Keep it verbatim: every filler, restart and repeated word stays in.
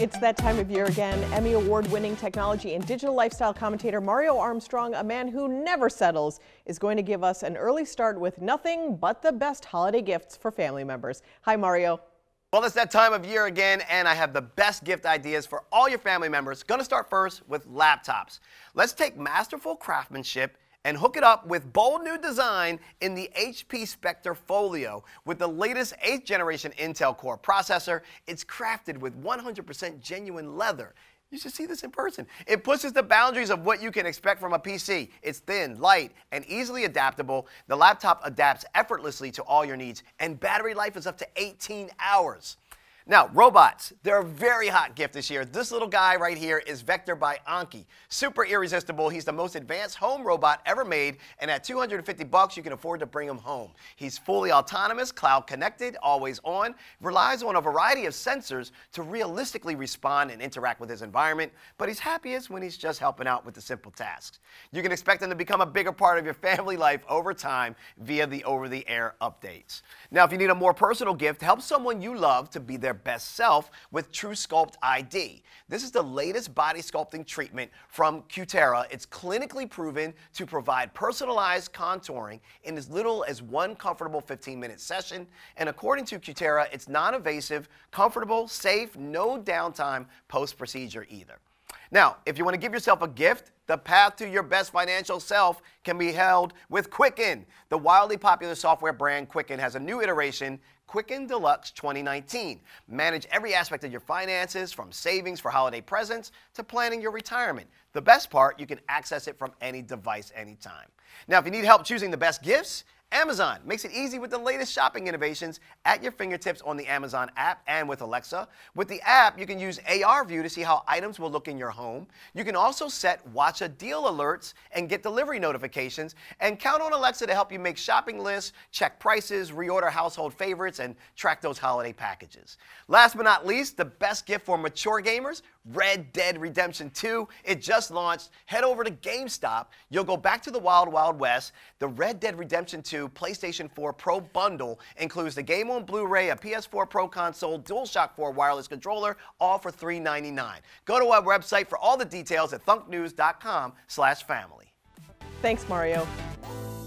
It's that time of year again. Emmy Award-winning technology and digital lifestyle commentator Mario Armstrong, a man who never settles, is going to give us an early start with nothing but the best holiday gifts for family members. Hi, Mario. Well, it's that time of year again, and I have the best gift ideas for all your family members. Gonna start first with laptops. Let's take masterful craftsmanship and hook it up with bold new design in the H P Spectre Folio. With the latest eighth generation Intel Core processor, it's crafted with one hundred percent genuine leather. You should see this in person. It pushes the boundaries of what you can expect from a P C. It's thin, light, and easily adaptable. The laptop adapts effortlessly to all your needs, and battery life is up to eighteen hours. Now, robots, they're a very hot gift this year. This little guy right here is Vector by Anki. Super irresistible. He's the most advanced home robot ever made, and at two hundred fifty bucks, you can afford to bring him home. He's fully autonomous, cloud connected, always on, relies on a variety of sensors to realistically respond and interact with his environment, but he's happiest when he's just helping out with the simple tasks. You can expect him to become a bigger part of your family life over time via the over-the-air updates. Now, if you need a more personal gift, help someone you love to be their best self with TrueSculpt I D. This is the latest body sculpting treatment from Cutera. It's clinically proven to provide personalized contouring in as little as one comfortable fifteen minute session. And according to Cutera, it's non-invasive, comfortable, safe, no downtime post-procedure either. Now, if you want to give yourself a gift, the path to your best financial self can be held with Quicken. The wildly popular software brand Quicken has a new iteration, Quicken Deluxe twenty nineteen. Manage every aspect of your finances, from savings for holiday presents to planning your retirement. The best part, you can access it from any device anytime. Now, if you need help choosing the best gifts, Amazon makes it easy with the latest shopping innovations at your fingertips on the Amazon app and with Alexa. With the app, you can use A R View to see how items will look in your home. You can also set Watch a Deal alerts and get delivery notifications. And count on Alexa to help you make shopping lists, check prices, reorder household favorites, and track those holiday packages. Last but not least, the best gift for mature gamers, Red Dead Redemption two. It just launched. Head over to GameStop. You'll go back to the Wild Wild West. The Red Dead Redemption two PlayStation four Pro bundle includes the game on Blu-ray, a P S four Pro console, DualShock four wireless controller, all for three ninety-nine. Go to our website for all the details at thunk news dot com slash family. Thanks, Mario.